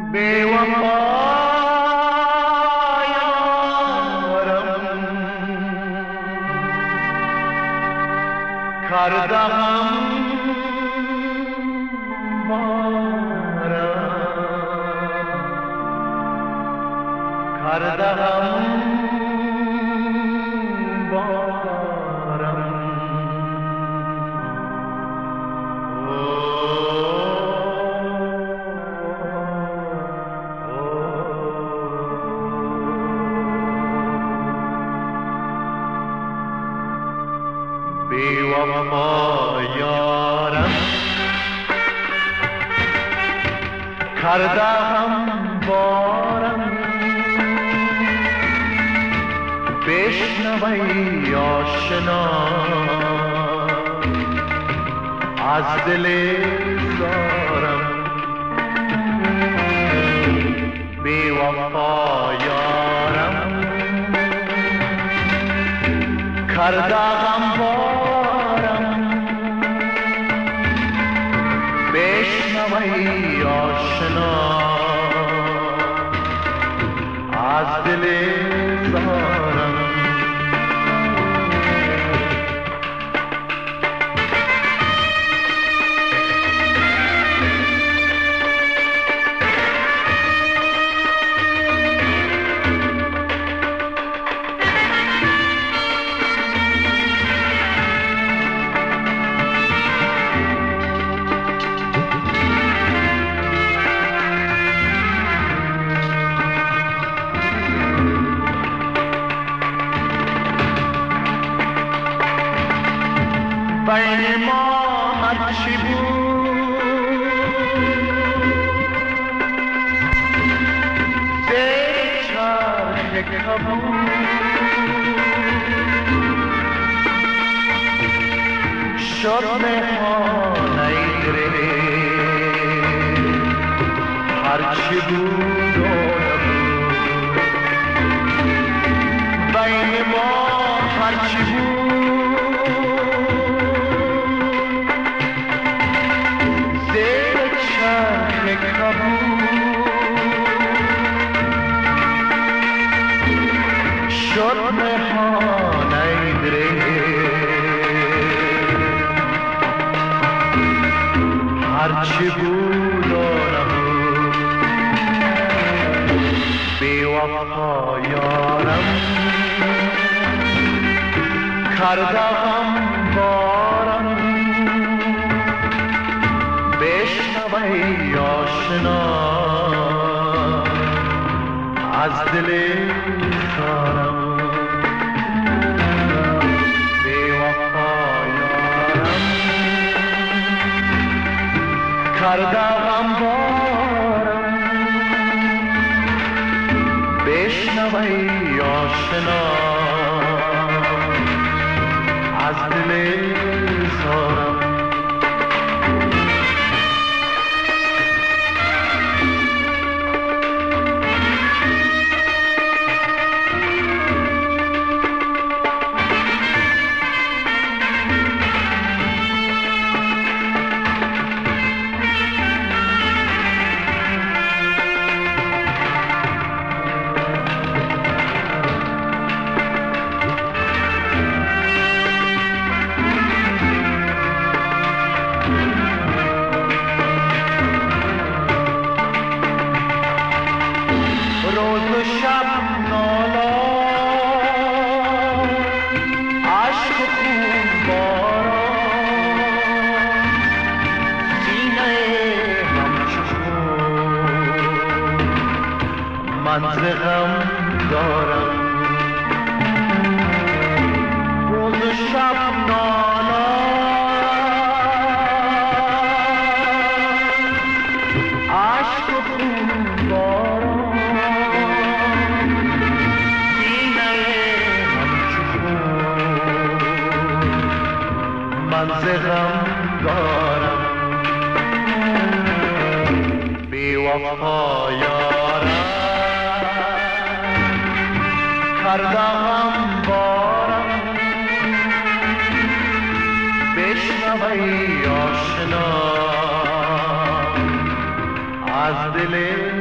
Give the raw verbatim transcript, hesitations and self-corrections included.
بی وفا یارم کردم بارم کردم بارم بی وفا یارم کردم بارم بشنوی آشنا از دل زارم بی وفا یارم کردم بارم بشنوی آشنا از دل زارم بین ما هرچی بود زیر چرخ کبود شد مهمانه دل هرچی بود و نبود بین ما هرچی بود شد مهانه دل هرچی بود و نبود بی وفا یارم کردم بارم بشنوی آشنا از دل زارم بی وفا یارم کردم بارم بشنوی آشنا از دل زارم روز و شب نالان عشق و خون باران سینه همچو خون من ز غم دارم روز و شب نالان عشق و خون باران من ز غم دارم بی وفا یارم کردم بارم بشنوی آشنا از دل